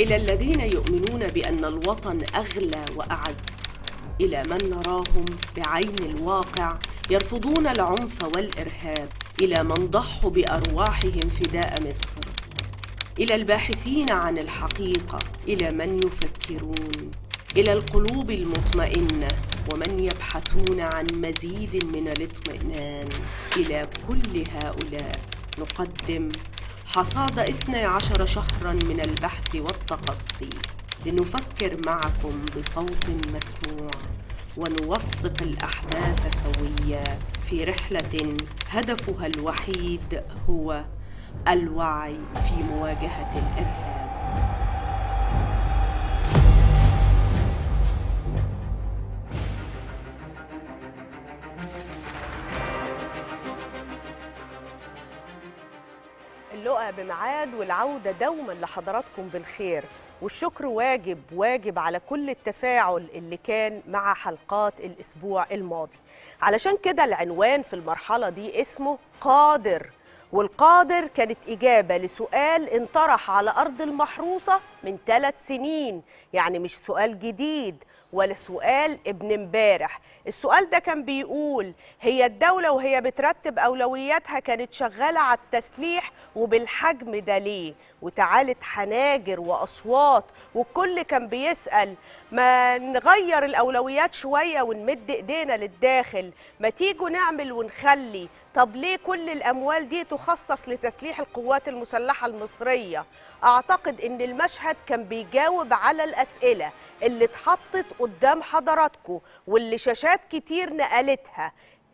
إلى الذين يؤمنون بأن الوطن أغلى وأعز، إلى من نراهم بعين الواقع يرفضون العنف والإرهاب، إلى من ضحوا بأرواحهم فداء مصر، إلى الباحثين عن الحقيقة، إلى من يفكرون، إلى القلوب المطمئنة ومن يبحثون عن مزيد من الاطمئنان، إلى كل هؤلاء نقدم حصاد 12 شهراً من البحث والتقصي لنفكر معكم بصوت مسموع ونوثق الأحداث سويا في رحلة هدفها الوحيد هو الوعي في مواجهة الإرهاب. اللقاء بميعاد والعودة دوما لحضراتكم بالخير، والشكر واجب على كل التفاعل اللي كان مع حلقات الأسبوع الماضي. علشان كده العنوان في المرحلة دي اسمه قادر، والقادر كانت إجابة لسؤال انطرح على أرض المحروسة من 3 سنين، يعني مش سؤال جديد ولا سؤال ابن امبارح. السؤال ده كان بيقول هي الدولة وهي بترتب أولوياتها كانت شغالة على التسليح وبالحجم ده ليه؟ وتعالت حناجر وأصوات والكل كان بيسأل ما نغير الأولويات شوية ونمد إيدينا للداخل، ما تيجوا نعمل ونخلي، طب ليه كل الأموال دي تخصص لتسليح القوات المسلحة المصرية؟ أعتقد إن المشهد كان بيجاوب على الأسئلة اللي اتحطت قدام حضراتكم واللي شاشات كتير نقلتها.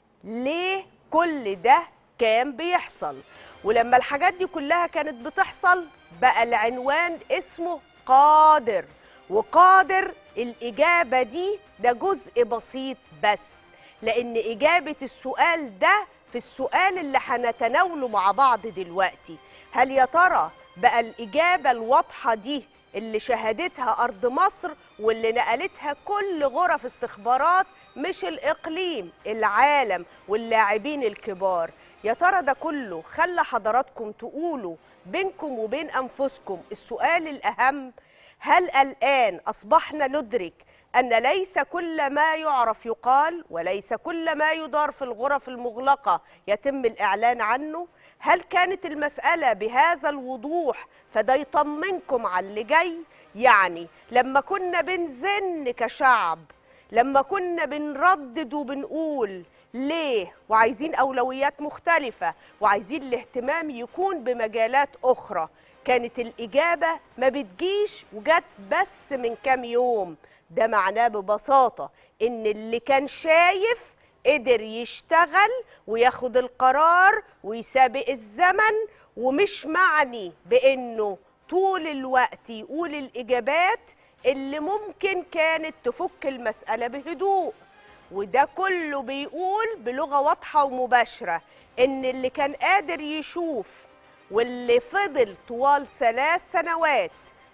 ليه كل ده كان بيحصل؟ ولما الحاجات دي كلها كانت بتحصل بقى العنوان اسمه قادر، وقادر الإجابة دي ده جزء بسيط بس، لأن إجابة السؤال ده في السؤال اللي هنتناوله مع بعض دلوقتي. هل يا ترى بقى الإجابة الواضحة دي اللي شهدتها أرض مصر واللي نقلتها كل غرف استخبارات مش الإقليم، العالم واللاعبين الكبار، يا ترى ده كله خلى حضراتكم تقولوا بينكم وبين أنفسكم السؤال الأهم؟ هل الآن أصبحنا ندرك أن ليس كل ما يعرف يقال وليس كل ما يدار في الغرف المغلقة يتم الإعلان عنه؟ هل كانت المسألة بهذا الوضوح فده يطمنكم على اللي جاي؟ يعني لما كنا بنزن كشعب، لما كنا بنردد وبنقول ليه وعايزين أولويات مختلفة وعايزين الاهتمام يكون بمجالات أخرى، كانت الإجابة ما بتجيش وجت بس من كام يوم. ده معناه ببساطة إن اللي كان شايف قدر يشتغل وياخد القرار ويسابق الزمن، ومش معني بأنه طول الوقت يقول الإجابات اللي ممكن كانت تفك المسألة بهدوء. وده كله بيقول بلغة واضحة ومباشرة إن اللي كان قادر يشوف واللي فضل طوال 3 سنوات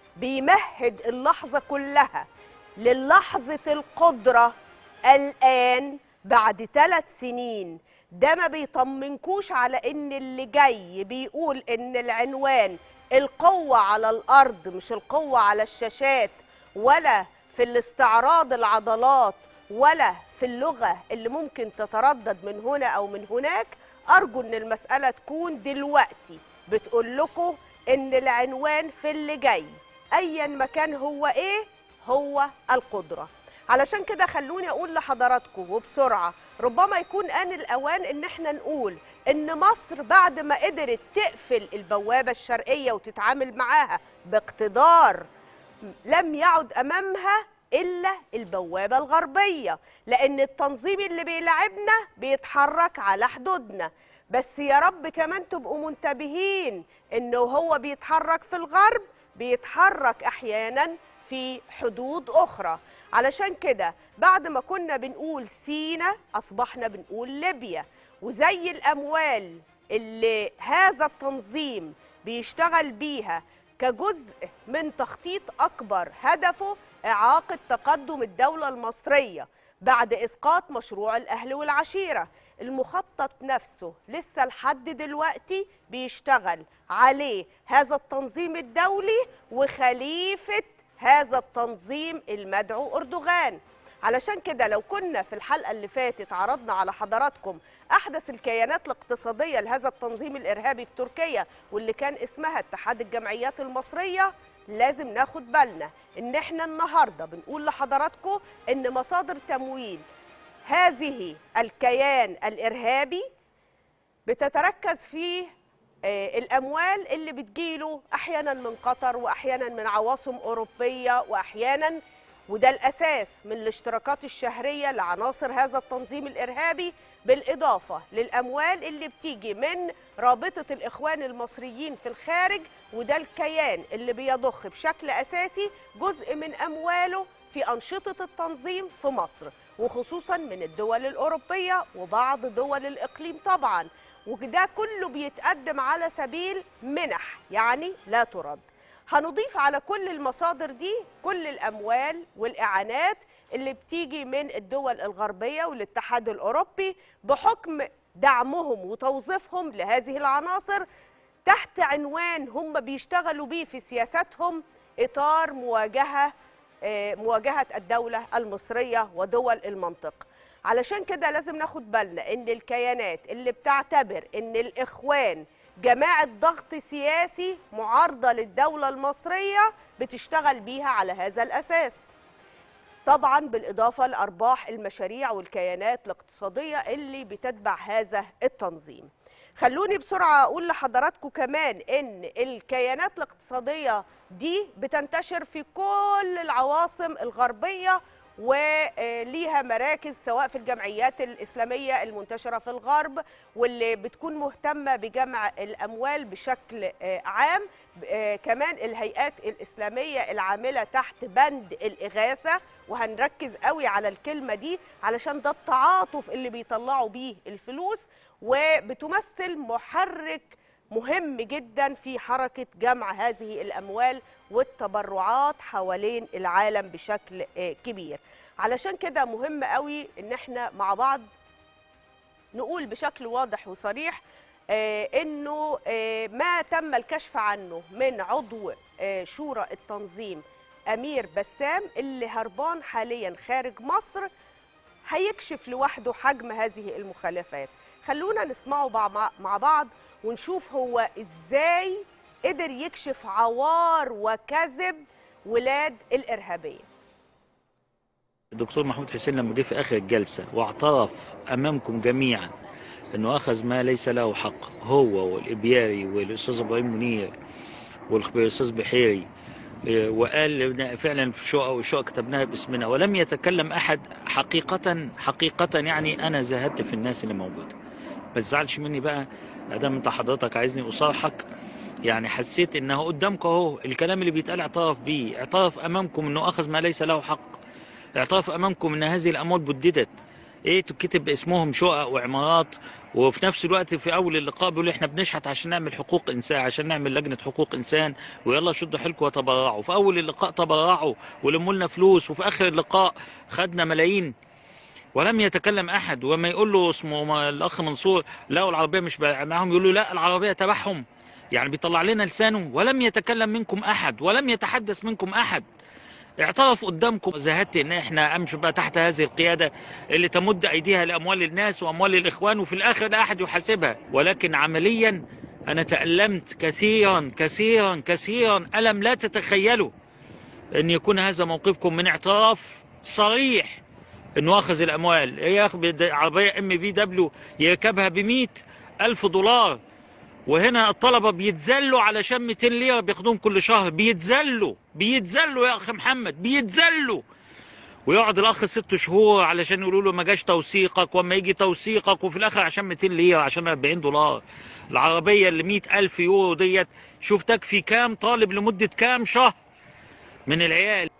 بيمهد اللحظة كلها للحظة القدرة الآن بعد 3 سنين، ده ما بيطمنكوش على إن اللي جاي بيقول إن العنوان القوة على الأرض مش القوة على الشاشات ولا في الاستعراض العضلات ولا في اللغة اللي ممكن تتردد من هنا أو من هناك؟ أرجو إن المسألة تكون دلوقتي بتقول لكم إن العنوان في اللي جاي أيا مكان هو إيه هو القدرة. علشان كده خلوني أقول لحضراتكم وبسرعة، ربما يكون آن الأوان إن احنا نقول إن مصر بعد ما قدرت تقفل البوابة الشرقية وتتعامل معاها باقتدار، لم يعد أمامها إلا البوابة الغربية، لأن التنظيم اللي بيلعبنا بيتحرك على حدودنا. بس يا رب كمان تبقوا منتبهين إنه هو بيتحرك في الغرب بيتحرك أحيانا في حدود أخرى. علشان كده بعد ما كنا بنقول سينا أصبحنا بنقول ليبيا، وزي الأموال اللي هذا التنظيم بيشتغل بيها كجزء من تخطيط أكبر هدفه إعاقة تقدم الدولة المصرية بعد إسقاط مشروع الأهل والعشيرة. المخطط نفسه لسه لحد دلوقتي بيشتغل عليه هذا التنظيم الدولي وخليفة هذا التنظيم المدعو أردوغان. علشان كده لو كنا في الحلقة اللي فاتت عرضنا على حضراتكم أحدث الكيانات الاقتصادية لهذا التنظيم الإرهابي في تركيا واللي كان اسمها اتحاد الجمعيات المصرية، لازم ناخد بالنا إن احنا النهاردة بنقول لحضراتكم إن مصادر تمويل هذه الكيان الإرهابي بتتركز في الأموال اللي بتجيله أحيانا من قطر وأحيانا من عواصم أوروبية وأحيانا، وده الأساس، من الاشتراكات الشهرية لعناصر هذا التنظيم الإرهابي، بالإضافة للأموال اللي بتيجي من رابطة الإخوان المصريين في الخارج، وده الكيان اللي بيضخ بشكل أساسي جزء من أمواله في أنشطة التنظيم في مصر، وخصوصا من الدول الأوروبية وبعض دول الإقليم طبعا، وده كله بيتقدم على سبيل منح يعني لا ترد. هنضيف على كل المصادر دي كل الأموال والإعانات اللي بتيجي من الدول الغربية والاتحاد الأوروبي بحكم دعمهم وتوظيفهم لهذه العناصر تحت عنوان هم بيشتغلوا بيه في سياساتهم إطار مواجهة الدولة المصرية ودول المنطقة. علشان كده لازم ناخد بالنا إن الكيانات اللي بتعتبر إن الإخوان جماعة ضغط سياسي معارضة للدولة المصرية بتشتغل بيها على هذا الأساس، طبعا بالإضافة لأرباح المشاريع والكيانات الاقتصادية اللي بتتبع هذا التنظيم. خلوني بسرعة أقول لحضراتكم كمان إن الكيانات الاقتصادية دي بتنتشر في كل العواصم الغربية وليها مراكز سواء في الجمعيات الإسلامية المنتشرة في الغرب واللي بتكون مهتمة بجمع الأموال بشكل عام، كمان الهيئات الإسلامية العاملة تحت بند الإغاثة، وهنركز قوي على الكلمة دي علشان ده التعاطف اللي بيطلعوا بيه الفلوس، وبتمثل محرك مهم جدا في حركة جمع هذه الأموال والتبرعات حوالين العالم بشكل كبير. علشان كده مهم قوي ان احنا مع بعض نقول بشكل واضح وصريح انه ما تم الكشف عنه من عضو شورى التنظيم أمير بسام اللي هربان حاليا خارج مصر هيكشف لوحده حجم هذه المخالفات. خلونا نسمعه مع بعض ونشوف هو ازاي قدر يكشف عوار وكذب ولاد الإرهابية. الدكتور محمود حسين لما جه في آخر الجلسة واعترف أمامكم جميعا أنه أخذ ما ليس له حق، هو والإبياري والأستاذ إبراهيم منير والأستاذ بحيري، وقال فعلا في شقق وشقق كتبناها باسمنا، ولم يتكلم أحد حقيقة يعني أنا زهدت في الناس اللي موجودة. ما تزعلش مني بقى ادام انت حضرتك عايزني اصارحك، يعني حسيت انه قدامكم اهو الكلام اللي بيتقال اعترف بيه، اعترف امامكم انه اخذ ما ليس له حق، اعترف امامكم ان هذه الاموال بددت، تكتب باسمهم شقق وعمارات، وفي نفس الوقت في اول اللقاء بيقولوا احنا بنشحت عشان نعمل حقوق انسان، عشان نعمل لجنه حقوق انسان، ويلا شدوا حيلكم وتبرعوا. في اول اللقاء تبرعوا ولموا لنا فلوس، وفي اخر اللقاء خدنا ملايين ولم يتكلم احد. وما يقول له اسمه الاخ منصور لا العربيه مش معاهم، يقول له لا العربيه تبعهم، يعني بيطلع لنا لسانه. ولم يتكلم منكم احد ولم يتحدث منكم احد. اعترف قدامكم. زهدت ان احنا امشي بقى تحت هذه القياده اللي تمد ايديها لاموال الناس واموال الاخوان، وفي الاخر لا احد يحاسبها. ولكن عمليا انا تألمت كثيرا كثيرا كثيرا ألم لا تتخيلوا ان يكون هذا موقفكم من اعتراف صريح انه اخذ الاموال. ياخذ عربيه MBW يركبها ب$100,000، وهنا الطلبه بيتذلوا علشان 200 ليره بياخدوهم كل شهر، بيتذلوا يا اخ محمد، بيتذلوا. ويقعد الاخ 6 شهور علشان يقولوا له ما جاش توثيقك، واما يجي توثيقك، وفي الاخر عشان 200 ليره عشان $40. العربيه اللي 100,000 يورو ديت شوف تكفي كام طالب لمده كام شهر من العيال.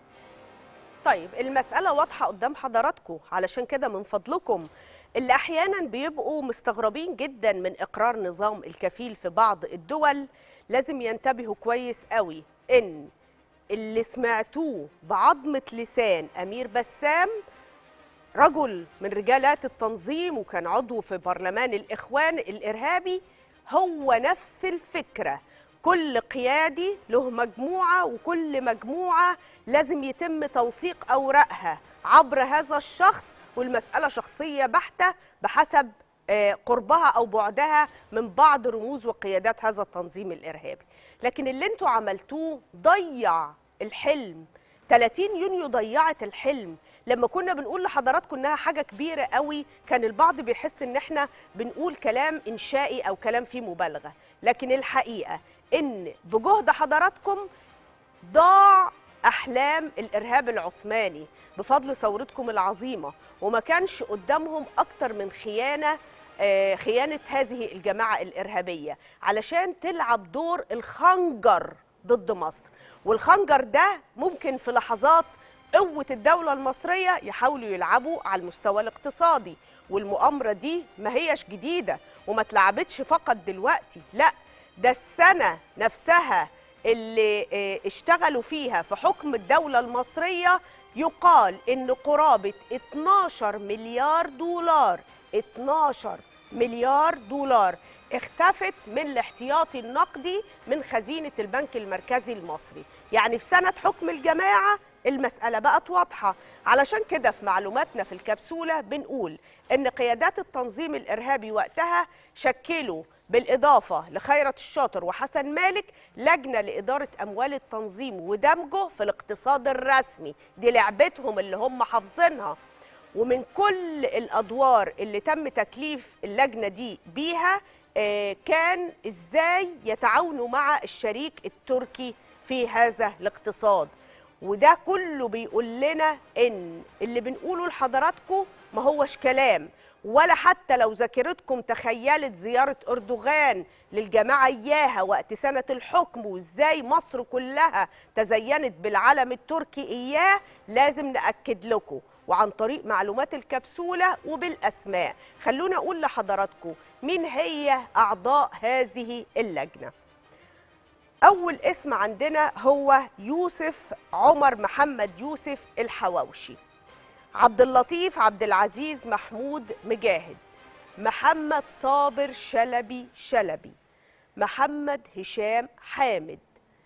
طيب المسألة واضحة قدام حضراتكم، علشان كده من فضلكم اللي أحيانا بيبقوا مستغربين جدا من إقرار نظام الكفيل في بعض الدول لازم ينتبهوا كويس قوي إن اللي سمعتوه بعظمة لسان أمير بسام رجل من رجالات التنظيم وكان عضو في برلمان الإخوان الإرهابي، هو نفس الفكرة. كل قيادي له مجموعة، وكل مجموعة لازم يتم توثيق أوراقها عبر هذا الشخص، والمسألة شخصية بحتة بحسب قربها أو بعدها من بعض رموز وقيادات هذا التنظيم الإرهابي. لكن اللي انتوا عملتوه ضيع الحلم. 30 يونيو ضيعت الحلم. لما كنا بنقول لحضراتكم انها حاجه كبيره قوي، كان البعض بيحس ان احنا بنقول كلام انشائي او كلام فيه مبالغه، لكن الحقيقه ان بجهد حضراتكم ضاع احلام الارهاب العثماني بفضل ثورتكم العظيمه، وما كانش قدامهم اكتر من خيانه هذه الجماعه الارهابيه علشان تلعب دور الخنجر ضد مصر. والخنجر ده ممكن في لحظات قوة الدولة المصرية يحاولوا يلعبوا على المستوى الاقتصادي، والمؤامرة دي ما هيش جديدة وما اتلعبتش فقط دلوقتي، لا ده السنة نفسها اللي اشتغلوا فيها في حكم الدولة المصرية يقال إن قرابة 12 مليار دولار 12 مليار دولار اختفت من الاحتياطي النقدي من خزينة البنك المركزي المصري. يعني في سنة حكم الجماعة المسألة بقت واضحة. علشان كده في معلوماتنا في الكبسولة بنقول إن قيادات التنظيم الإرهابي وقتها شكلوا بالإضافة لخيرت الشاطر وحسن مالك لجنة لإدارة أموال التنظيم ودمجه في الاقتصاد الرسمي. دي لعبتهم اللي هم حافظينها. ومن كل الأدوار اللي تم تكليف اللجنة دي بيها كان إزاي يتعاونوا مع الشريك التركي في هذا الاقتصاد. وده كله بيقول لنا إن اللي بنقوله لحضراتكم ما هوش كلام، ولا حتى لو ذاكرتكم تخيلت زيارة أردوغان للجماعة إياها وقت سنة الحكم وإزاي مصر كلها تزينت بالعلم التركي إياه. لازم نأكد لكم وعن طريق معلومات الكبسولة وبالأسماء. خلونا أقول لحضراتكم مين هي أعضاء هذه اللجنة. أول اسم عندنا هو يوسف عمر محمد يوسف الحواوشي، عبد اللطيف عبد العزيز محمود مجاهد، محمد صابر شلبي، محمد هشام حامد،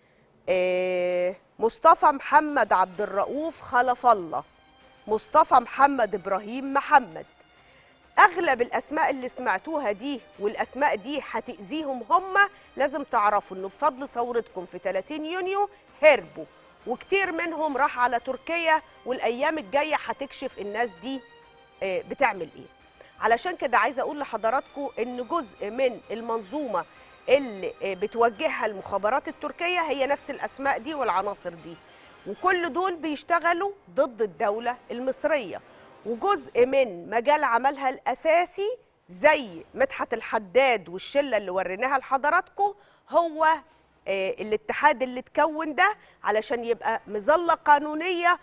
مصطفى محمد عبد الرؤوف خلف الله، مصطفى محمد إبراهيم محمد. أغلب الأسماء اللي سمعتوها دي والأسماء دي هتأذيهم هم. لازم تعرفوا إنه بفضل ثورتكم في 30 يونيو هربوا، وكتير منهم راح على تركيا، والأيام الجاية هتكشف الناس دي بتعمل إيه. علشان كده عايزة أقول لحضراتكم إن جزء من المنظومة اللي بتوجهها المخابرات التركية هي نفس الأسماء دي والعناصر دي، وكل دول بيشتغلوا ضد الدولة المصرية. وجزء من مجال عملها الأساسي زي مدحت الحداد والشلة اللي وريناها لحضراتكم هو الاتحاد اللي اتكون ده علشان يبقى مظلة قانونية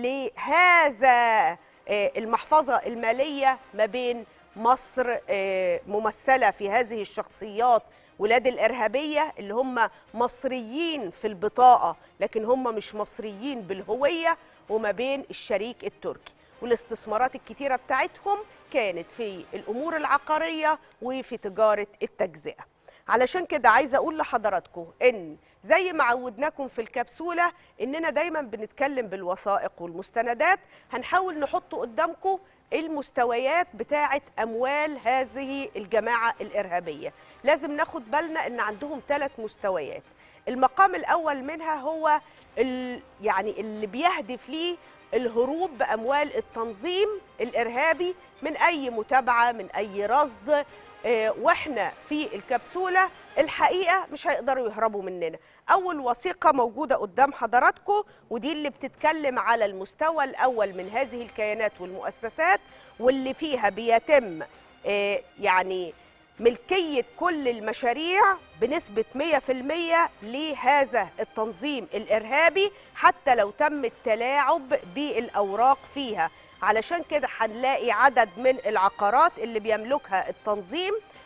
لهذا المحفظة المالية ما بين مصر ممثلة في هذه الشخصيات ولاد الإرهابية اللي هم مصريين في البطاقة لكن هم مش مصريين بالهوية، وما بين الشريك التركي. والاستثمارات الكتيرة بتاعتهم كانت في الأمور العقارية وفي تجارة التجزئة. علشان كده عايزة أقول لحضراتكم إن زي ما عودناكم في الكبسولة إننا دايما بنتكلم بالوثائق والمستندات، هنحاول نحط قدامكم المستويات بتاعة أموال هذه الجماعة الإرهابية. لازم ناخد بالنا إن عندهم 3 مستويات. المقام الأول منها هو يعني اللي بيهدف ليه الهروب بأموال التنظيم الإرهابي من أي متابعة من أي رصد. وإحنا في الكبسولة الحقيقة مش هيقدروا يهربوا مننا. أول وثيقة موجودة قدام حضراتكم ودي اللي بتتكلم على المستوى الأول من هذه الكيانات والمؤسسات، واللي فيها بيتم يعني ملكية كل المشاريع بنسبة 100% لهذا التنظيم الإرهابي حتى لو تم التلاعب بالأوراق فيها. علشان كده هنلاقي عدد من العقارات اللي بيملكها التنظيم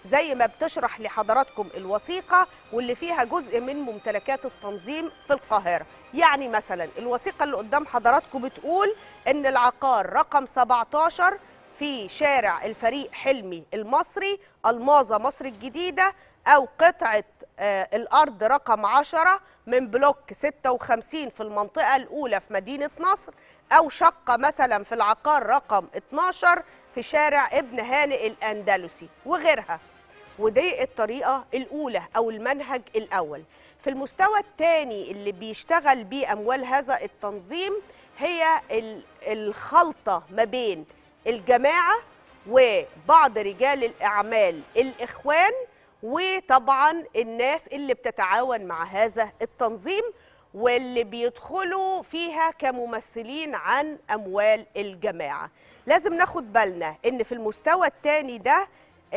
زي ما بتشرح لحضراتكم الوثيقة واللي فيها جزء من ممتلكات التنظيم في القاهرة. يعني مثلا الوثيقة اللي قدام حضراتكم بتقول إن العقار رقم 17 في شارع الفريق حلمي المصري الماظة مصر الجديدة، أو قطعة الأرض رقم 10 من بلوك 56 في المنطقة الأولى في مدينة نصر، أو شقة مثلا في العقار رقم 12 في شارع ابن هانئ الأندلسي وغيرها. ودي الطريقة الأولى أو المنهج الأول. في المستوى الثاني اللي بيشتغل بيه أموال هذا التنظيم هي الخلطة ما بين الجماعة وبعض رجال الأعمال الإخوان، وطبعا الناس اللي بتتعاون مع هذا التنظيم واللي بيدخلوا فيها كممثلين عن أموال الجماعة. لازم ناخد بالنا إن في المستوى الثاني ده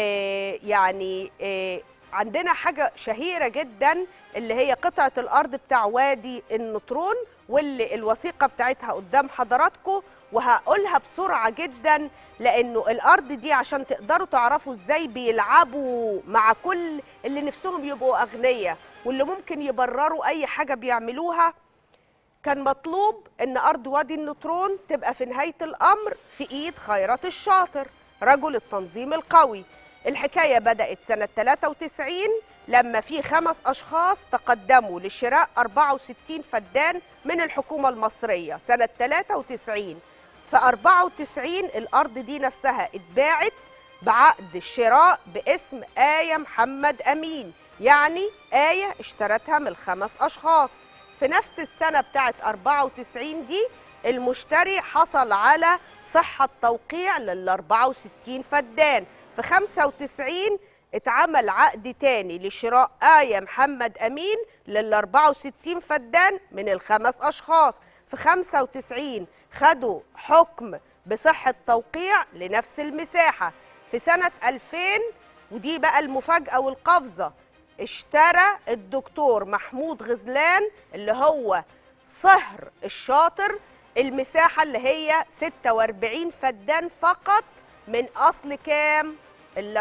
عندنا حاجة شهيرة جدا اللي هي قطعة الأرض بتاع وادي النطرون، واللي الوثيقة بتاعتها قدام حضراتكم، وهقولها بسرعة جدا لأنه الأرض دي عشان تقدروا تعرفوا إزاي بيلعبوا مع كل اللي نفسهم يبقوا أغنياء واللي ممكن يبرروا أي حاجة بيعملوها. كان مطلوب إن أرض وادي النطرون تبقى في نهاية الأمر في إيد خيرت الشاطر رجل التنظيم القوي. الحكاية بدأت سنة 93 لما في 5 أشخاص تقدموا لشراء 64 فدان من الحكومة المصرية سنة 93. في 94 الأرض دي نفسها اتباعت بعقد الشراء باسم آية محمد أمين، يعني آية اشترتها من 5 أشخاص. في نفس السنة بتاعت 94 دي المشتري حصل على صحة توقيع لل 64 فدان. في 95 اتعمل عقد تاني لشراء آية محمد أمين لل 64 فدان من ال5 أشخاص. في 95 خدوا حكم بصحة توقيع لنفس المساحة. في سنة 2000 ودي بقى المفاجأة والقفزة، اشترى الدكتور محمود غزلان اللي هو صهر الشاطر المساحة اللي هي 46 فدان فقط من أصل كام؟ ال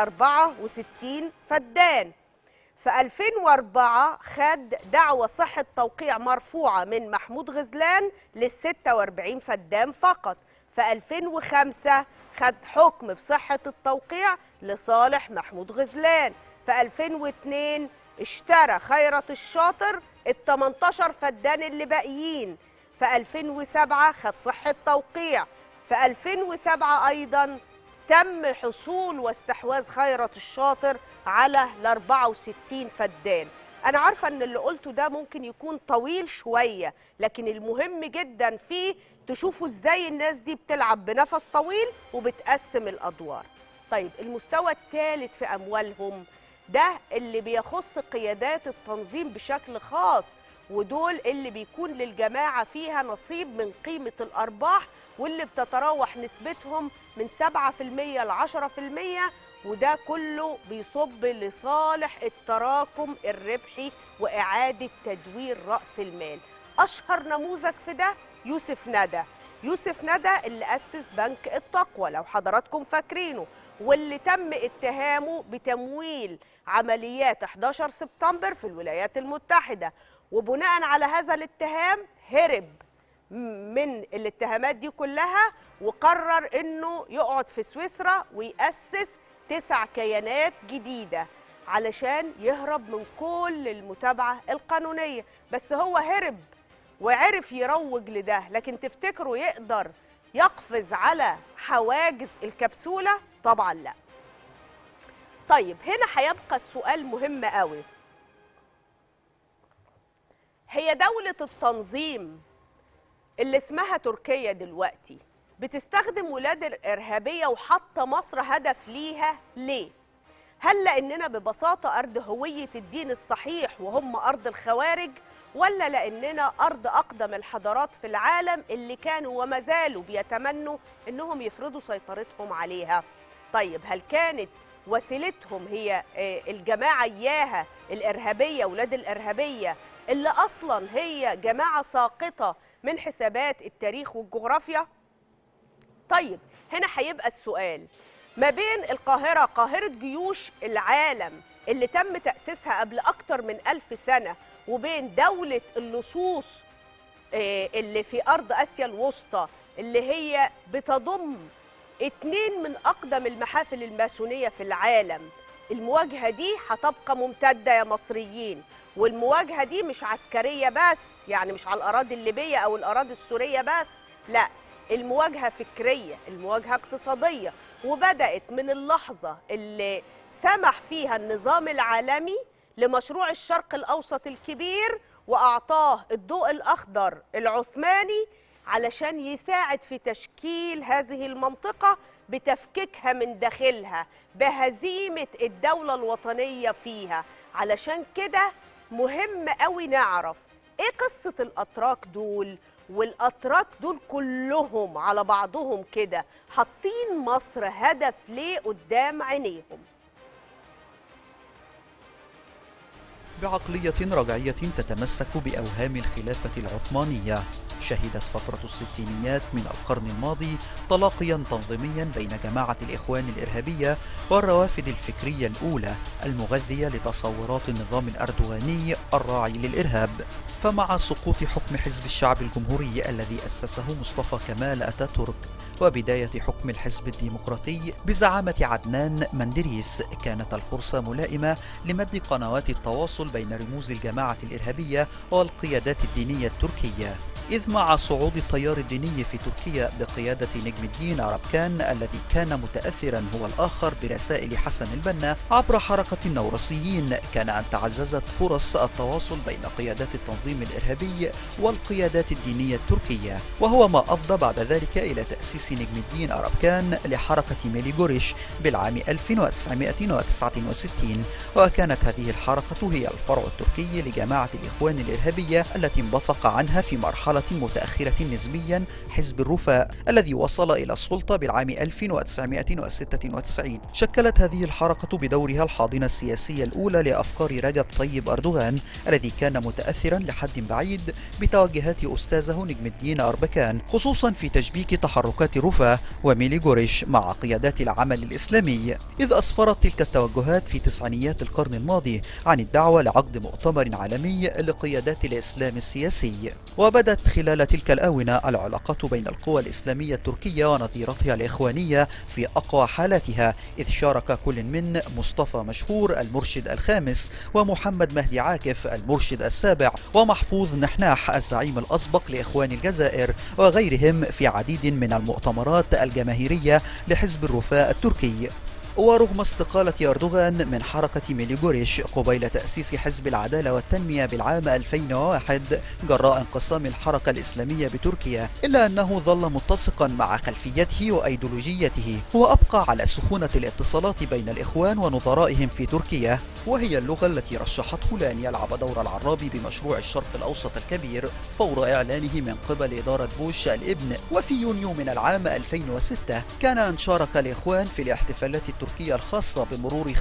64 فدان. في 2004 خد دعوى صحة توقيع مرفوعة من محمود غزلان لل 46 فدان فقط. في 2005 خد حكم بصحة التوقيع لصالح محمود غزلان. في 2002 اشترى خيرت الشاطر ال 18 فدان اللي باقيين. في 2007 خد صحة توقيع. في 2007 أيضا تم حصول واستحواذ خيرت الشاطر على ال 64 فدان. أنا عارفة إن اللي قلته ده ممكن يكون طويل شوية، لكن المهم جدا فيه تشوفوا إزاي الناس دي بتلعب بنفس طويل وبتقسم الأدوار. طيب المستوى الثالث في أموالهم ده اللي بيخص قيادات التنظيم بشكل خاص، ودول اللي بيكون للجماعة فيها نصيب من قيمة الأرباح، واللي بتتراوح نسبتهم من 7% ل 10%، وده كله بيصب لصالح التراكم الربحي وإعادة تدوير رأس المال. أشهر نموذج في ده يوسف ندى. يوسف ندى اللي أسس بنك التقوى لو حضراتكم فاكرينه، واللي تم اتهامه بتمويل عمليات 11 سبتمبر في الولايات المتحدة، وبناء على هذا الاتهام هرب من الاتهامات دي كلها وقرر انه يقعد في سويسرا ويأسس 9 كيانات جديدة علشان يهرب من كل المتابعة القانونية. بس هو هرب وعرف يروج لده، لكن تفتكروا يقدر يقفز على حواجز الكبسولة؟ طبعا لا. طيب هنا هيبقى السؤال مهم قوي، هي دولة التنظيم اللي اسمها تركيا دلوقتي بتستخدم ولاد الإرهابية وحاطة مصر هدف ليها ليه؟ هل لأننا ببساطة أرض هوية الدين الصحيح وهم أرض الخوارج، ولا لأننا أرض أقدم الحضارات في العالم اللي كانوا وما زالوا بيتمنوا أنهم يفرضوا سيطرتهم عليها؟ طيب هل كانت وسيلتهم هي الجماعة إياها الإرهابية ولاد الإرهابية اللي أصلا هي جماعة ساقطة من حسابات التاريخ والجغرافيا؟ طيب هنا هيبقى السؤال، ما بين القاهرة، قاهرة جيوش العالم اللي تم تأسيسها قبل أكتر من 1000 سنة، وبين دولة اللصوص اللي في أرض آسيا الوسطى، اللي هي بتضم 2 من أقدم المحافل الماسونية في العالم. المواجهة دي هتبقى ممتدة يا مصريين، والمواجهة دي مش عسكرية بس، يعني مش على الأراضي الليبية أو الأراضي السورية بس، لا، المواجهة فكرية، المواجهة اقتصادية، وبدأت من اللحظة اللي سمح فيها النظام العالمي لمشروع الشرق الأوسط الكبير وأعطاه الضوء الأخضر العثماني علشان يساعد في تشكيل هذه المنطقة بتفكيكها من داخلها، بهزيمة الدولة الوطنية فيها. علشان كده مهم قوي نعرف ايه قصة الأتراك دول، والأتراك دول كلهم على بعضهم كده حاطين مصر هدف ليه قدام عينيهم. بعقلية رجعية تتمسك بأوهام الخلافة العثمانية، شهدت فترة الستينيات من القرن الماضي تلاقيا تنظيميا بين جماعة الإخوان الإرهابية والروافد الفكرية الأولى المغذية لتصورات النظام الأردوغاني الراعي للإرهاب. فمع سقوط حكم حزب الشعب الجمهوري الذي أسسه مصطفى كمال أتاتورك وبداية حكم الحزب الديمقراطي بزعامة عدنان مندريس، كانت الفرصة ملائمة لمد قنوات التواصل بين رموز الجماعة الإرهابية والقيادات الدينية التركية. إذ مع صعود التيار الديني في تركيا بقيادة نجم الدين أرابكان الذي كان متأثرا هو الآخر برسائل حسن البنا عبر حركة النورسيين، كان أن تعززت فرص التواصل بين قيادات التنظيم الإرهابي والقيادات الدينية التركية، وهو ما أفضى بعد ذلك إلى تأسيس نجم الدين أرابكان لحركة ميلي جوريش بالعام 1969، وكانت هذه الحركة هي الفرع التركي لجماعة الإخوان الإرهابية التي انبثق عنها في مرحلة متأخرة نسبيا حزب الرفاء الذي وصل إلى السلطة بالعام 1996. شكلت هذه الحركة بدورها الحاضنة السياسية الأولى لأفكار رجب طيب أردوغان الذي كان متأثرا لحد بعيد بتوجهات أستاذه نجم الدين أربكان، خصوصا في تشبيك تحركات الرفاة وميلي جوريش مع قيادات العمل الإسلامي، إذ أسفرت تلك التوجهات في تسعينيات القرن الماضي عن الدعوة لعقد مؤتمر عالمي لقيادات الإسلام السياسي. وبدت خلال تلك الآونة العلاقات بين القوى الإسلامية التركية ونظيرتها الإخوانية في أقوى حالاتها، إذ شارك كل من مصطفى مشهور المرشد الخامس ومحمد مهدي عاكف المرشد السابع ومحفوظ نحناح الزعيم الأسبق لإخوان الجزائر وغيرهم في عديد من المؤتمرات الجماهيرية لحزب الرفاء التركي. ورغم استقالة أردوغان من حركة ميلي جوريش قبيل تأسيس حزب العدالة والتنمية بالعام 2001 جراء انقسام الحركة الإسلامية بتركيا، إلا أنه ظل متسقا مع خلفيته وأيديولوجيته، وأبقى على سخونة الاتصالات بين الإخوان ونظرائهم في تركيا، وهي اللغة التي رشحته لأن يلعب دور العرابي بمشروع الشرق الأوسط الكبير فور إعلانه من قبل إدارة بوش الابن. وفي يونيو من العام 2006 كان أن شارك الإخوان في الاحتفالات التركية الخاصة بمرور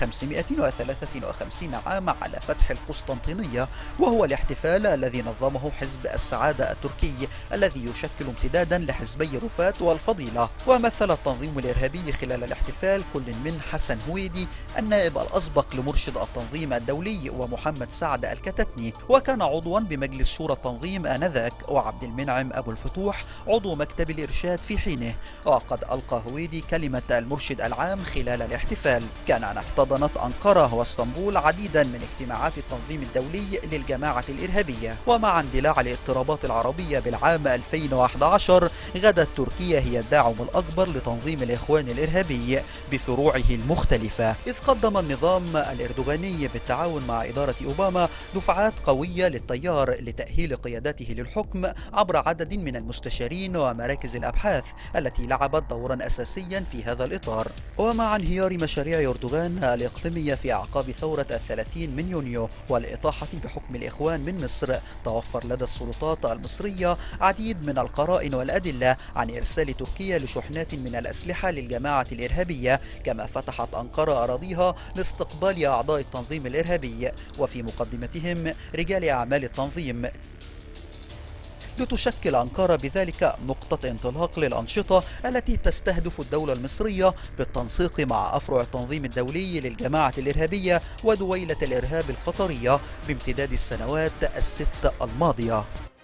553 عام على فتح القسطنطينية، وهو الاحتفال الذي نظمه حزب السعادة التركي الذي يشكل امتدادا لحزبي رفات والفضيلة. ومثل التنظيم الإرهابي خلال الاحتفال كل من حسن هويدي النائب الأسبق لمرشد التنظيم الدولي ومحمد سعد الكتتني، وكان عضوا بمجلس شورى التنظيم آنذاك، وعبد المنعم أبو الفتوح عضو مكتب الإرشاد في حينه. وقد ألقى هويدي كلمة المرشد العام خلال الاحتفال. كان أن احتضنت أنقرة واسطنبول عديدا من اجتماعات التنظيم الدولي للجماعة الإرهابية. ومع اندلاع الاضطرابات العربية بالعام 2011 غدت تركيا هي الداعم الأكبر لتنظيم الإخوان الإرهابي بفروعه المختلفة، إذ قدم النظام الإردوغاني بالتعاون مع إدارة أوباما دفعات قوية للتيار لتأهيل قيادته للحكم عبر عدد من المستشارين ومراكز الأبحاث التي لعبت دورا أساسيا في هذا الإطار. ومع انهيار مشاريع أردوغان الإقليمية في أعقاب ثورة 30 من يونيو والإطاحة بحكم الإخوان من مصر، توفر لدى السلطات المصرية عديد من القرائن والأدلة عن إرسال تركيا لشحنات من الأسلحة للجماعة الإرهابية، كما فتحت أنقرة أراضيها لاستقبال أعضاء التنظيم الإرهابي وفي مقدمتهم رجال أعمال التنظيم. لتشكل أنقرة بذلك نقطة انطلاق للأنشطة التي تستهدف الدولة المصرية بالتنسيق مع أفرع التنظيم الدولي للجماعة الإرهابية ودويلة الإرهاب القطرية بامتداد السنوات الست الماضية.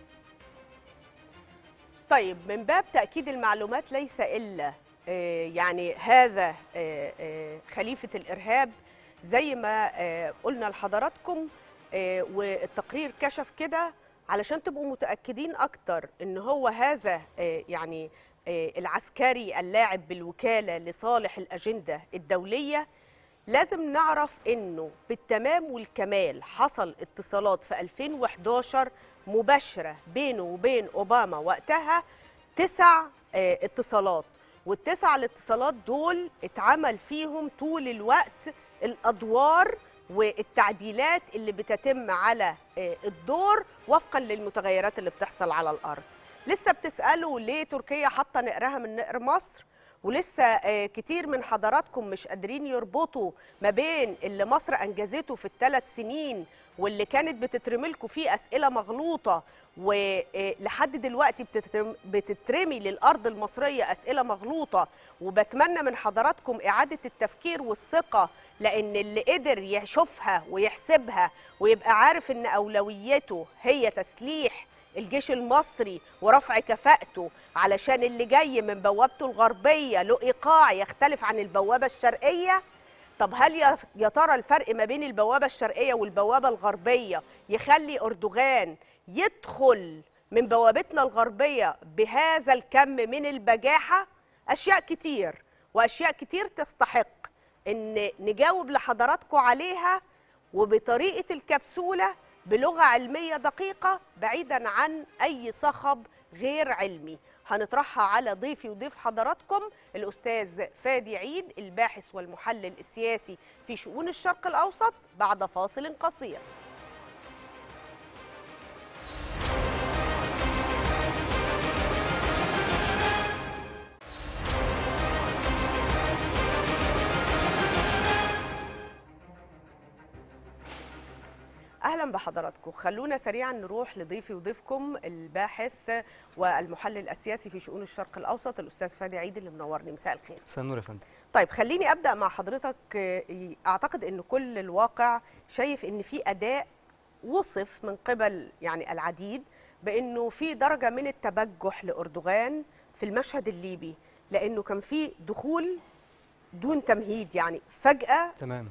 طيب، من باب تأكيد المعلومات، ليس إلا يعني هذا خليفة الإرهاب زي ما قلنا لحضراتكم، والتقرير كشف كده علشان تبقوا متأكدين أكتر إن هو هذا يعني العسكري اللاعب بالوكالة لصالح الأجندة الدولية. لازم نعرف إنه بالتمام والكمال حصل اتصالات في 2011 مباشرة بينه وبين أوباما وقتها 9 اتصالات، والتسع الاتصالات دول اتعمل فيهم طول الوقت الأدوار والتعديلات اللي بتتم على الدور وفقا للمتغيرات اللي بتحصل على الأرض. لسه بتسألوا ليه تركيا حاطة نقرها من نقر مصر، ولسه كتير من حضراتكم مش قادرين يربطوا ما بين اللي مصر أنجزته في ال3 سنين واللي كانت بتترملكوا فيه أسئلة مغلوطة، ولحد دلوقتي بتترمي للأرض المصرية أسئلة مغلوطة. وبتمنى من حضراتكم إعادة التفكير والثقة، لأن اللي قدر يشوفها ويحسبها ويبقى عارف إن أولويته هي تسليح الجيش المصري ورفع كفاءته علشان اللي جاي من بوابته الغربية له إيقاع يختلف عن البوابة الشرقية. طب هل يا ترى الفرق ما بين البوابة الشرقية والبوابة الغربية يخلي أردوغان يدخل من بوابتنا الغربية بهذا الكم من البجاحة؟ أشياء كتير وأشياء كتير تستحق إن نجاوب لحضراتكم عليها وبطريقة الكبسولة بلغة علمية دقيقة بعيداً عن أي صخب غير علمي. هنطرحها على ضيفي وضيف حضراتكم الأستاذ فادي عيد، الباحث والمحلل السياسي في شؤون الشرق الأوسط، بعد فاصل قصير. أهلا بحضراتكم. خلونا سريعا نروح لضيفي وضيفكم الباحث والمحلل السياسي في شؤون الشرق الأوسط الأستاذ فادي عيد اللي منورني. مساء الخير. مساء النور يا فندم. طيب، خليني أبدأ مع حضرتك. أعتقد أن كل الواقع شايف أن في أداء وصف من قبل يعني العديد بأنه في درجة من التبجح لأردوغان في المشهد الليبي، لأنه كان في دخول دون تمهيد، يعني فجأة تمام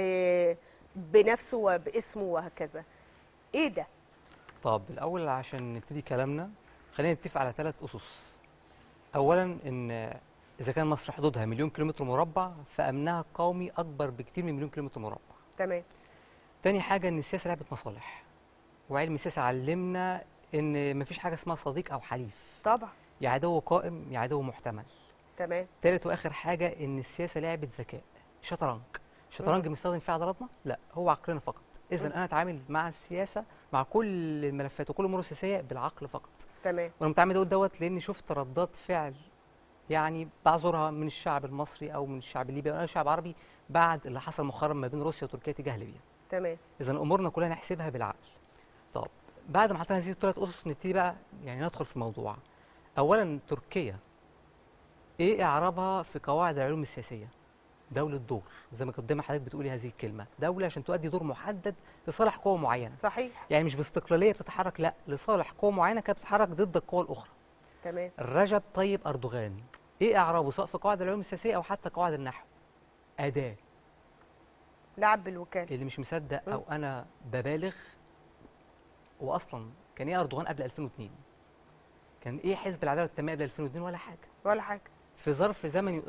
بنفسه وباسمه وهكذا. ايه ده؟ طب الاول عشان نبتدي كلامنا خلينا نتفق على 3 اسس. اولا ان اذا كان مصر حدودها 1,000,000 كيلومتر مربع فامنها القومي اكبر بكتير من 1,000,000 كيلومتر مربع. تمام. تاني حاجه ان السياسه لعبه مصالح، وعلم السياسه علمنا ان مفيش حاجه اسمها صديق او حليف. طبعا. يا عدو قائم يا عدو محتمل. تمام. تالت واخر حاجه ان السياسه لعبه ذكاء، شطرنج بنستخدم فيه عضلاتنا؟ لا، هو عقلنا فقط. اذا انا اتعامل مع السياسه مع كل الملفات وكل الامور السياسيه بالعقل فقط. تمام. وانا متعمد اقول دوت لاني شفت ردات فعل يعني بعذرها من الشعب المصري او من الشعب الليبي او الشعب العربي بعد اللي حصل مؤخرا ما بين روسيا وتركيا تجاه ليبيا. تمام. اذا امورنا كلها نحسبها بالعقل. طب بعد ما حطينا هذه ال3 اسس نبتدي بقى يعني ندخل في الموضوع. اولا تركيا ايه اعرابها في قواعد العلوم السياسيه؟ دولة دور، زي ما كنت دايما حضرتك بتقولي هذه الكلمة، دولة عشان تؤدي دور محدد لصالح قوة معينة. صحيح. يعني مش باستقلالية بتتحرك، لا، لصالح قوة معينة كانت بتتحرك ضد القوى الأخرى. تمام. رجب طيب أردوغان، إيه إعرابه سواء في قواعد العلوم السياسية أو حتى قواعد النحو؟ أداة. لعب بالوكالة. اللي مش مصدق أو أنا ببالغ، وأصلا كان إيه أردوغان قبل 2002؟ كان إيه حزب العدالة والتنمية قبل 2002؟ ولا حاجة. ولا حاجة. في ظرف زمني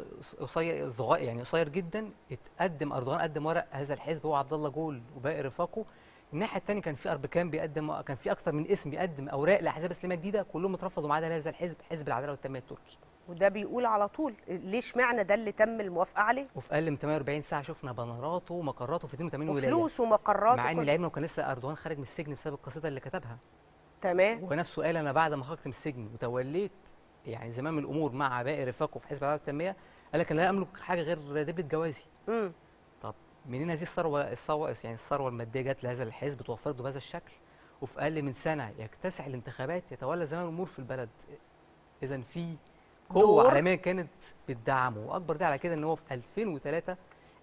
قصير جدا اتقدم اردوغان، قدم ورق هذا الحزب هو عبد الله جول وباقي رفاقه. الناحيه الثانيه كان في اربكان بيقدم، كان في اكثر من اسم بيقدم اوراق لاحزاب اسلاميه جديده، كلهم اترفضوا ما عدا هذا الحزب، حزب العداله والتنميه التركي. وده بيقول على طول ليش معنى ده اللي تم الموافقه عليه؟ وفي اقل من 48 ساعه شفنا بنراته ومقراته في 82 ولايه وفلوس ومقرات، مع ان العلم كان لسه اردوغان خارج من السجن بسبب القصيده اللي كتبها. تمام. ونفسه قال انا بعد ما خرجت من السجن وتوليت يعني زمام الامور مع باقي رفاقه في حزب العداله والتنميه، قال لك لا املك حاجه غير دبلة جوازي. طب منين هذه الثروه يعني الثروه الماديه جت لهذا الحزب توفرت بهذا الشكل؟ وفي اقل من سنه يكتسح الانتخابات يتولى زمام الامور في البلد. اذا في قوه دور. عالميه كانت بتدعمه، واكبر دليل على كده ان هو في 2003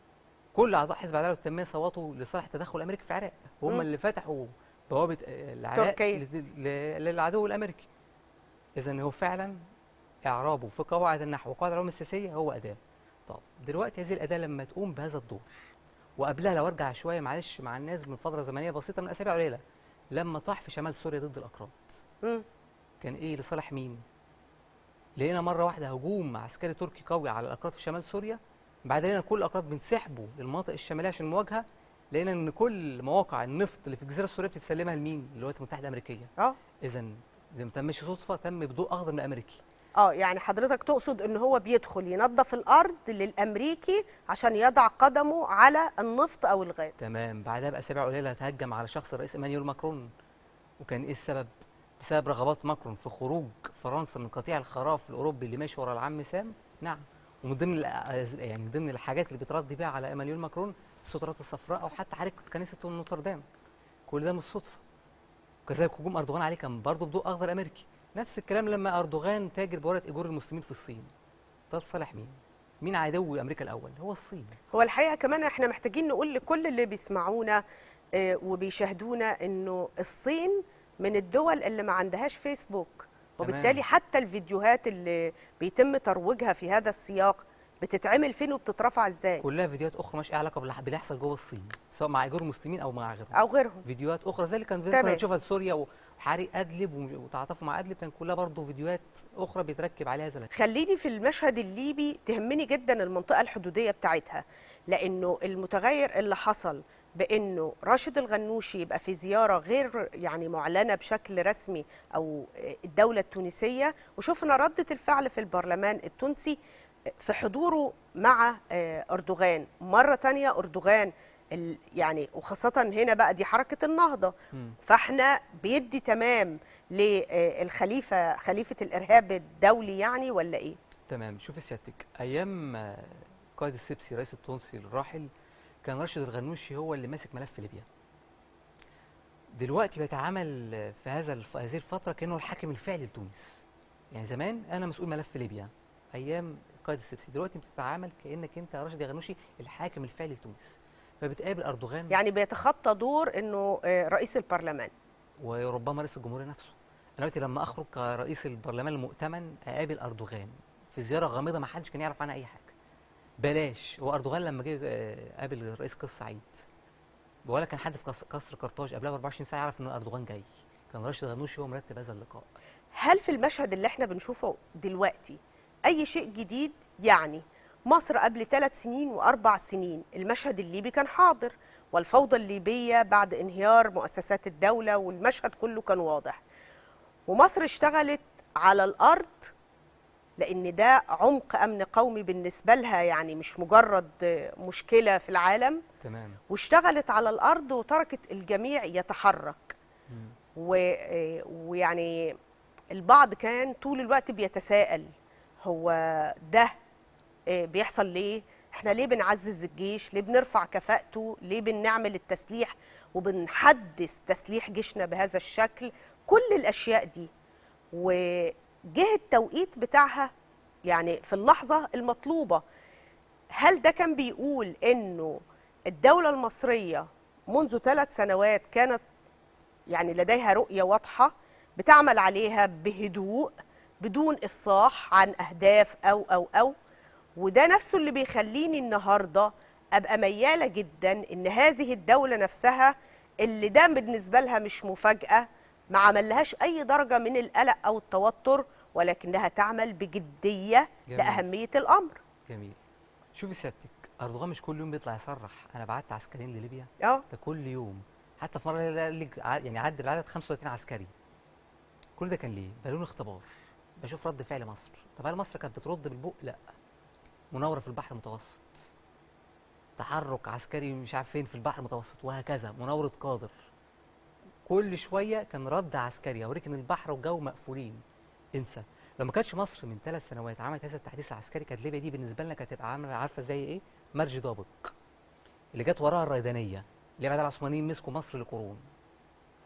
كل اعضاء حزب العداله والتنميه صوتوا لصالح التدخل الامريكي في العراق، وهم اللي فتحوا بوابه العراق تركيا. للعدو الامريكي. اذا هو فعلا اعرابه في قواعد النحو وقواعد العلوم السياسيه هو اداه. طب دلوقتي هذه الاداه لما تقوم بهذا الدور، وقبلها لو ارجع شويه معلش مع الناس من فتره زمنيه بسيطه من اسابيع قليله، لما طاح في شمال سوريا ضد الاكراد كان ايه لصالح مين؟ لقينا مره واحده هجوم عسكري تركي قوي على الاكراد في شمال سوريا، بعدين لقينا كل الاكراد بينسحبوا للمناطق الشماليه عشان المواجهه، لقينا ان كل مواقع النفط اللي في الجزيره السوريه بتتسلمها لمين؟ للولايات المتحده الامريكيه. اذا ده ما تمش صدفه، تم بضوء اخضر من الامريكي. يعني حضرتك تقصد ان هو بيدخل ينظف الارض للامريكي عشان يضع قدمه على النفط او الغاز. تمام. بعدها باسابيع قليله هتهجم على شخص الرئيس ايمانويل ماكرون. وكان ايه السبب؟ بسبب رغبات ماكرون في خروج فرنسا من قطيع الخراف الاوروبي اللي ماشي ورا العم سام. نعم. ومن ضمن يعني ضمن الحاجات اللي بيتردي بيها على ايمانويل ماكرون السترات الصفراء او حتى حريق كنيسه نوتردام. كل ده مش صدفه. وكذلك هجوم اردوغان عليه كان برضه بضوء اخضر امريكي. نفس الكلام لما اردوغان تاجر بورقه ايجور المسلمين في الصين. ده لصالح مين؟ مين عدو امريكا الاول؟ هو الصين. هو الحقيقه كمان احنا محتاجين نقول لكل اللي بيسمعونا وبيشاهدونا انه الصين من الدول اللي ما عندهاش فيسبوك، وبالتالي حتى الفيديوهات اللي بيتم ترويجها في هذا السياق بتتعمل فين وبتترفع ازاي؟ كلها فيديوهات اخرى مالهاش علاقه باللي بيحصل جوه الصين، سواء مع ايجور المسلمين او مع غيرهم. او غيرهم. فيديوهات اخرى زي اللي كنا بنشوفها لسوريا وحريق ادلب وتعاطفوا مع ادلب، كان كلها برضه فيديوهات اخرى بيتركب عليها هذا. خليني في المشهد الليبي، تهمني جدا المنطقه الحدوديه بتاعتها، لانه المتغير اللي حصل بانه راشد الغنوشي يبقى في زياره غير يعني معلنه بشكل رسمي او الدوله التونسيه، وشفنا رده الفعل في البرلمان التونسي في حضوره مع اردوغان. مره تانية اردوغان يعني وخاصه هنا بقى دي حركه النهضه، فاحنا بيدي تمام للخليفه، خليفه الارهاب الدولي يعني، ولا ايه؟ تمام. شوفي سيادتك، ايام قائد السبسي رئيس التونسي الراحل كان راشد الغنوشي هو اللي ماسك ملف ليبيا. دلوقتي بيتعامل في هذه الفتره كانه الحاكم الفعلي لتونس. يعني زمان انا مسؤول ملف ليبيا ايام قائد السبسي، دلوقتي بتتعامل كانك انت راشد الغنوشي الحاكم الفعلي لتونس. فبتقابل اردوغان، يعني بيتخطى دور انه رئيس البرلمان وربما رئيس الجمهوريه نفسه. انا دلوقتي لما اخرج كرئيس البرلمان المؤتمن اقابل اردوغان في زياره غامضه ما حدش كان يعرف عنها اي حاجه. بلاش، هو اردوغان لما جه قابل الرئيس قيس سعيد ولا كان حد في قصر قرطاج قبلها ب 24 ساعه يعرف ان اردوغان جاي؟ كان راشد الغنوشي هو مرتب هذا اللقاء. هل في المشهد اللي احنا بنشوفه دلوقتي اي شيء جديد؟ يعني مصر قبل 3 سنين و4 سنين المشهد الليبي كان حاضر، والفوضى الليبيه بعد انهيار مؤسسات الدوله، والمشهد كله كان واضح، ومصر اشتغلت على الارض لان ده عمق امن قومي بالنسبه لها، يعني مش مجرد مشكله في العالم. تمام. واشتغلت على الارض وتركت الجميع يتحرك. ويعني البعض كان طول الوقت بيتساءل هو ده بيحصل ليه؟ احنا ليه بنعزز الجيش؟ ليه بنرفع كفاءته؟ ليه بنعمل التسليح وبنحدث تسليح جيشنا بهذا الشكل؟ كل الاشياء دي وجه التوقيت بتاعها يعني في اللحظة المطلوبة. هل ده كان بيقول انه الدولة المصرية منذ 3 سنوات كانت يعني لديها رؤية واضحة بتعمل عليها بهدوء بدون إفصاح عن أهداف أو وده نفسه اللي بيخليني النهاردة أبقى ميالة جدا إن هذه الدولة نفسها اللي ده بالنسبة لها مش مفاجأة، ما عملهاش أي درجة من القلق أو التوتر، ولكنها تعمل بجدية لأهمية الأمر. جميل. شوفي سيادتك، أردوغان مش كل يوم بيطلع يصرح أنا بعت عسكريين لليبيا. ده كل يوم. حتى في مرة يعني عدى بالعدد 35 عسكري. كل ده كان ليه؟ بالون اختبار. بشوف رد فعل مصر. طب هل مصر كانت بترد بالبق؟ لا. مناورة في البحر المتوسط. تحرك عسكري مش عارف فين في البحر المتوسط، وهكذا. مناورة قادر. كل شوية كان رد عسكري أوريك إن البحر والجو مقفولين. انسى. لو ما كانتش مصر من 3 سنوات عملت هذا التحديث العسكري، كانت ليبيا دي بالنسبة لنا كانت هتبقى عاملة عارفة زي إيه؟ مرج ضابق. اللي جت وراها الريدانية، اللي بعد العثمانيين مسكوا مصر لقرون.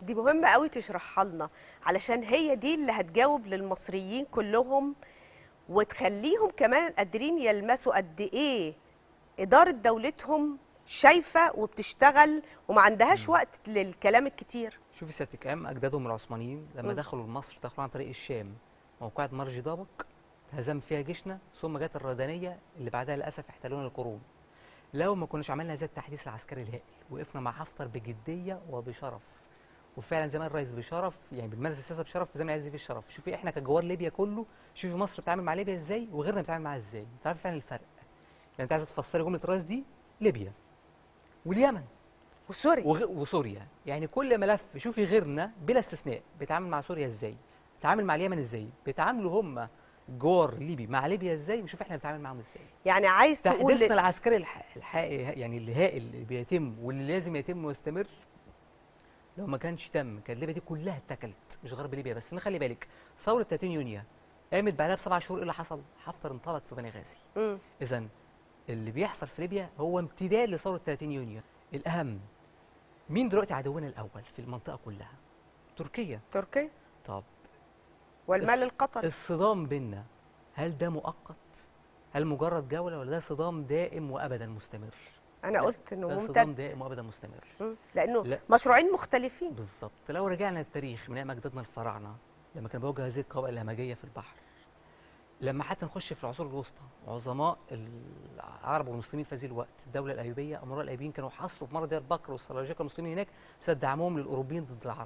دي مهمة قوي تشرحها لنا، علشان هي دي اللي هتجاوب للمصريين كلهم وتخليهم كمان قادرين يلمسوا قد ايه إدارة دولتهم شايفة وبتشتغل وما عندهاش وقت للكلام الكتير. شوفي سيادتك، ايام اجدادهم العثمانيين لما دخلوا مصر دخلوا عن طريق الشام، موقعة مرج ضبك هزم فيها جيشنا، ثم جت الردانيه اللي بعدها للاسف احتلونا القرون. لو ما كناش عملنا هذا التحديث العسكري الهائل، وقفنا مع حفتر بجديه وبشرف، وفعلا زي ما الرئيس بشرف، يعني بنمارس السياسه بشرف زي ما عايز في الشرف. شوفي احنا كجوار ليبيا كله، شوفي مصر بتتعامل مع ليبيا ازاي وغيرنا بيتعامل معاها ازاي، تعرفي فعلا الفرق. يعني انت عايزه تفسري جمله الرئيس دي، ليبيا واليمن وسوريا وسوريا، يعني كل ملف شوفي غيرنا بلا استثناء بيتعامل مع سوريا ازاي، بيتعامل مع اليمن ازاي، بيتعاملوا هم جوار ليبي مع ليبيا ازاي، وشوف احنا بنتعامل معاهم ازاي. يعني عايز تقول تحديثنا العسكري يعني الهائل اللي بيتم واللي لازم يتم ويستمر، لو ما كانش تم كانت ليبيا دي كلها اتكلت، مش غرب ليبيا بس. نخلي بالك ثوره 30 يونيو قامت بعدها ب7 شهور، ايه اللي حصل؟ حفتر انطلق في بني غازي. اذا اللي بيحصل في ليبيا هو امتداد لثوره 30 يونيو. الاهم، مين دلوقتي عدونا الاول في المنطقه كلها؟ تركيا. تركيا. طب والمال القطري. الصدام بيننا هل ده مؤقت؟ هل مجرد جوله ولا ده صدام دائم وابدا مستمر؟ انا قلت انه ده ممتد، صدام دائم وابدا مستمر. لانه لا. مشروعين مختلفين. بالظبط. لو رجعنا للتاريخ من ايام اجدادنا الفراعنه لما كانوا بيواجهوا هذه القبائل الهمجيه في البحر، لما حتى نخش في العصور الوسطى، عظماء العرب والمسلمين في هذه الوقت، الدوله الايوبيه، امراء الايوبيين كانوا حصروا في مرة ديار بكر والسلاجقه المسلمين هناك بسبب دعمهم للاوروبيين ضد العرب.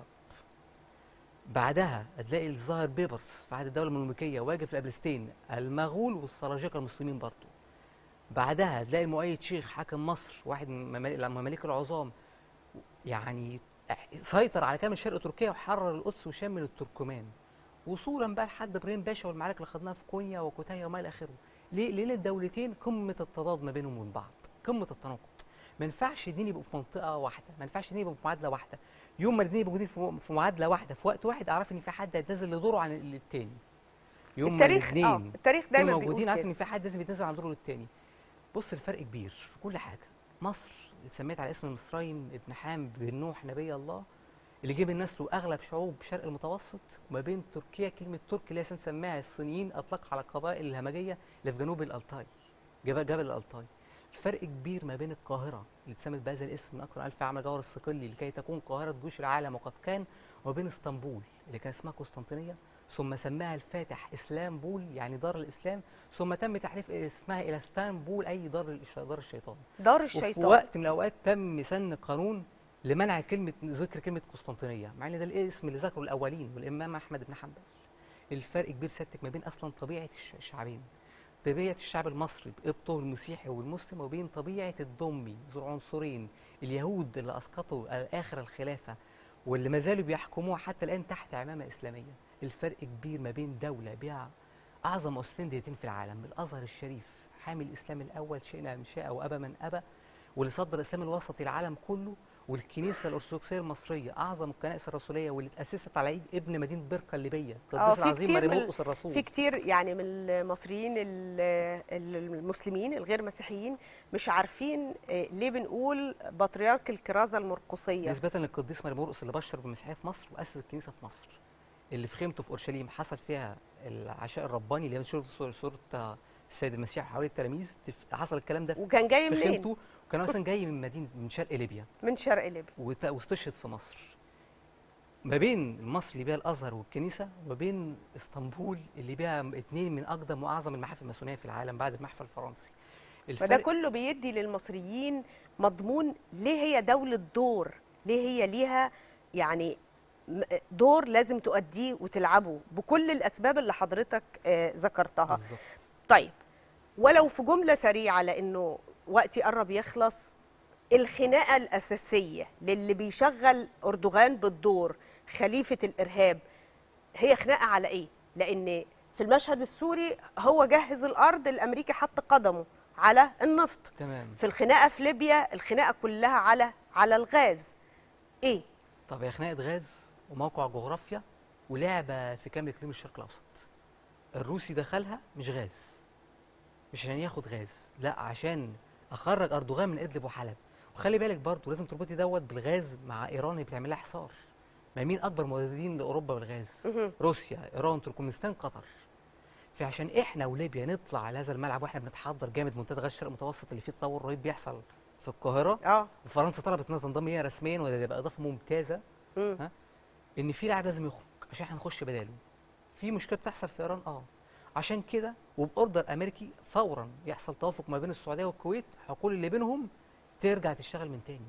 بعدها هتلاقي الظاهر بيبرس في عهد الدوله المملوكيه واجه في الابلستين المغول والسلاجقه المسلمين برضه. بعدها هتلاقي المؤيد شيخ حاكم مصر، واحد من المماليك العظام، يعني سيطر على كامل شرق تركيا وحرر القدس وشام من التركمان، وصولا بقى لحد ابراهيم باشا والمعارك اللي خدناها في كونيا وكوتايا وما الى اخره. ليه؟ لان الدولتين قمه التضاد ما بينهم وبين بعض، قمه التناقض. ما ينفعش الاثنين يبقوا في منطقه واحده، ما ينفعش الاثنين يبقوا في معادله واحده. يوم ما الاثنين يبقوا موجودين في معادله واحده في وقت واحد، اعرف ان في حد هيتنازل لدوره عن الثاني. يوم ما الاثنين التاريخ دايما موجودين، عارف ان في حد لازم يتنازل عن دوره للثاني. بص، الفرق كبير في كل حاجه. مصر اللي اتسميت على اسم مصريم ابن حام بن نوح نبي الله، اللي جه من نسله اغلب شعوب شرق المتوسط، وما بين تركيا كلمه ترك اللي سماها الصينيين اطلقها على القبائل الهمجيه اللي في جنوب الالتاي، جبل الالتاي. الفرق كبير ما بين القاهره اللي اتسمت بهذا الاسم من اكثر من 1000 عام جوهر الصقلي لكي تكون قاهره جيوش العالم وقد كان، وما بين اسطنبول اللي كان اسمها قسطنطينيه، ثم سماها الفاتح اسلامبول يعني دار الاسلام، ثم تم تحريف اسمها الى اسطنبول اي دار الشيطان. دار الشيطان. وفي وقت من الاوقات تم سن قانون لمنع ذكر كلمه قسطنطينيه، مع ان ده الاسم اللي ذكره الاولين والامام احمد بن حنبل. الفرق كبير سيادتك ما بين اصلا طبيعه الشعبين، طبيعه الشعب المصري بقبطه المسيحي والمسلم، وبين طبيعه الضمي ذو العنصرين اليهود اللي اسقطوا اخر الخلافه واللي ما زالوا بيحكموها حتى الان تحت عمامه اسلاميه. الفرق كبير ما بين دوله بها اعظم مؤسستين دينيتين في العالم، الازهر الشريف حامي الاسلام الاول شئنا من شاء وابى من ابى، واللي صدر الاسلام الوسطي العالم كله، والكنيسه الارثوذكسيه المصريه اعظم الكنائس الرسوليه واللي اتاسست على ايد ابن مدينه برقه الليبيه القديس العظيم مريمورقس الرسول. في كتير يعني من المصريين المسلمين الغير مسيحيين مش عارفين ليه بنقول بطريرك الكرازه المرقسيه نسبه للقديس مريمورقس اللي بشر بالمسيحيه في مصر واسس الكنيسه في مصر، اللي في خيمته في اورشليم حصل فيها العشاء الرباني اللي بنشوف صوره السيد المسيح حوالي التلاميذ، حصل الكلام ده وكان جاي في منين؟ خيمته، وكان اصلا جاي من مدينه من شرق ليبيا، من شرق ليبيا، واستشهد في مصر. ما بين مصر اللي بيها الازهر والكنيسه، وما بين اسطنبول اللي بيها اثنين من اقدم واعظم المحافل الماسونيه في العالم بعد المحفل الفرنسي. فده كله بيدي للمصريين مضمون ليه هي دوله دور، ليه هي ليها يعني دور لازم تؤديه وتلعبه بكل الاسباب اللي حضرتك ذكرتها. بالظبط. طيب، ولو في جمله سريعه لانه وقتي قرب يخلص، الخناقه الاساسيه للي بيشغل اردوغان بالدور خليفه الارهاب هي خناقه على ايه؟ لان في المشهد السوري هو جهز الارض، الامريكي حط قدمه على النفط. تمام. في الخناقه في ليبيا الخناقه كلها على الغاز. ايه؟ طب هي خناقه غاز وموقع جغرافيا ولعبه في كامل اقليم الشرق الاوسط. الروسي دخلها مش غاز، مش عشان ياخد غاز، لا عشان اخرج اردوغان من ادلب وحلب. وخلي بالك برضه لازم تربطي دوت بالغاز مع ايران اللي بتعمل لها حصار. ما مين اكبر موردين لاوروبا بالغاز؟ روسيا، ايران، تركمانستان، قطر. فعشان احنا وليبيا نطلع على هذا الملعب واحنا بنتحضر جامد منتدى غاز الشرق المتوسط اللي فيه تطور رهيب بيحصل في القاهره، وفرنسا طلبت انها تنضم ليها رسميا وده يبقى اضافه ممتازه، ان في لاعب لازم يخرج عشان احنا نخش بداله. في مشكله بتحصل في ايران، عشان كده وباوردر امريكي فورا يحصل توافق ما بين السعوديه والكويت، حقول اللي بينهم ترجع تشتغل من تاني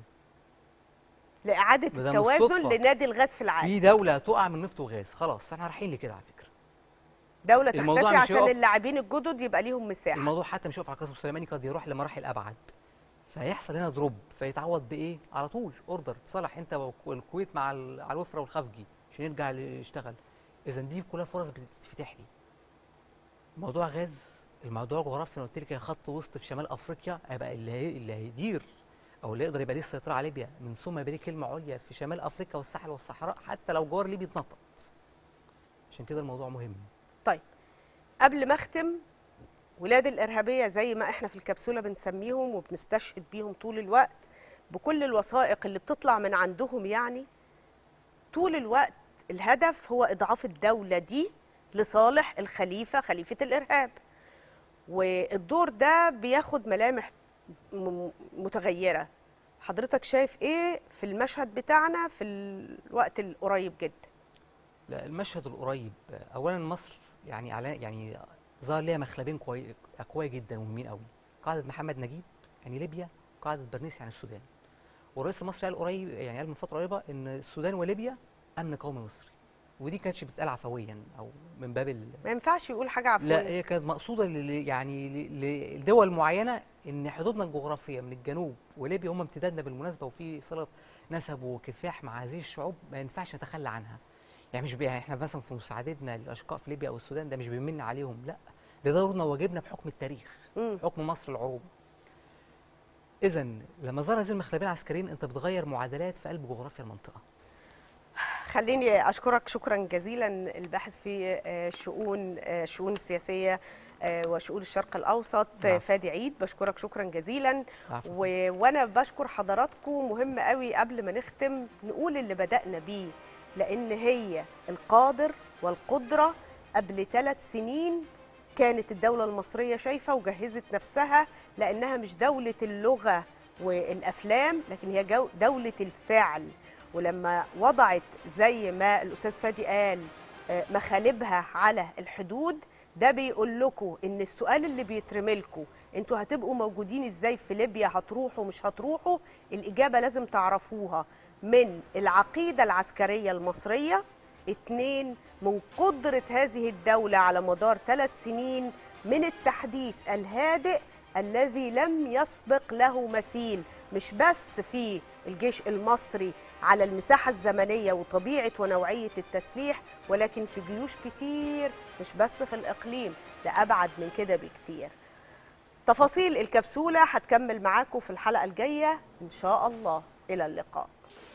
لاعاده التوازن لنادي الغاز في العالم. في دوله هتقع من نفط وغاز، خلاص احنا رايحين لكده على فكره. دوله تختفي عشان اللاعبين الجدد يبقى ليهم مساحه. الموضوع حتى مش هيقف على القاسم السليماني، قد يروح لمراحل ابعد، فيحصل هنا دروب، فيتعوض بايه؟ على طول اوردر تصالح انت والكويت مع على الوفره والخفجي عشان يرجع يشتغل. اذا دي كلها فرص بتتفتح لي. موضوع غاز، الموضوع جغرافيا، انا قلت لك هي خط وسط في شمال افريقيا، هيبقى اللي هيدير او اللي يقدر يبقى ليه السيطره على ليبيا، من ثم يبقى ليه كلمه عليا في شمال افريقيا والساحل والصحراء، حتى لو جوار ليبيا اتنطط. عشان كده الموضوع مهم. طيب قبل ما اختم، ولاد الارهابيه زي ما احنا في الكبسوله بنسميهم وبنستشهد بيهم طول الوقت بكل الوثائق اللي بتطلع من عندهم، يعني طول الوقت الهدف هو اضعاف الدوله دي لصالح خليفه الارهاب. والدور ده بياخد ملامح متغيره. حضرتك شايف ايه في المشهد بتاعنا في الوقت القريب جدا؟ لا، المشهد القريب اولا مصر يعني ظهر ليها مخلبين اقوياء جدا ومهمين قوي. قاعده محمد نجيب يعني ليبيا، قاعده برنيس يعني السودان. والرئيس المصري قال قريب، يعني قال من فتره قريبه ان السودان وليبيا امن قومي مصري، ودي كانتش بتتقال عفويا او من باب ما ينفعش يقول حاجه عفويا. لا، هي كانت مقصوده يعني لدول معينه، ان حدودنا الجغرافيه من الجنوب وليبيا هم امتدادنا بالمناسبه، وفي صله نسب وكفاح مع هذه الشعوب ما ينفعش نتخلى عنها. يعني مش يعني احنا مثلا في مساعدتنا للاشقاء في ليبيا او السودان ده مش بيمن عليهم، لا، ده دورنا وواجبنا بحكم التاريخ، حكم مصر العروبه. اذا لما ظهر هذه المخلبين العسكريين انت بتغير معادلات في قلب جغرافيا المنطقه. خليني اشكرك شكرا جزيلا الباحث في الشؤون السياسيه وشؤون الشرق الاوسط فادي عيد، بشكرك شكرا جزيلا. وانا بشكر حضراتكم. مهم قوي قبل ما نختم نقول اللي بدأنا بيه، لان هي القادر والقدره. قبل 3 سنين كانت الدولة المصرية شايفة وجهزت نفسها، لأنها مش دولة اللغة والأفلام، لكن هي دولة الفعل. ولما وضعت زي ما الأستاذ فادي قال مخالبها على الحدود، ده بيقول لكم إن السؤال اللي بيترمي لكم أنتوا هتبقوا موجودين إزاي في ليبيا، هتروحوا مش هتروحوا، الإجابة لازم تعرفوها من العقيدة العسكرية المصرية. 2 من قدرة هذه الدولة على مدار 3 سنين من التحديث الهادئ الذي لم يسبق له مثيل، مش بس في الجيش المصري على المساحة الزمنية وطبيعة ونوعية التسليح، ولكن في جيوش كتير، مش بس في الإقليم، ده أبعد من كده بكتير. تفاصيل الكبسولة هتكمل معاكم في الحلقة الجاية إن شاء الله. إلى اللقاء.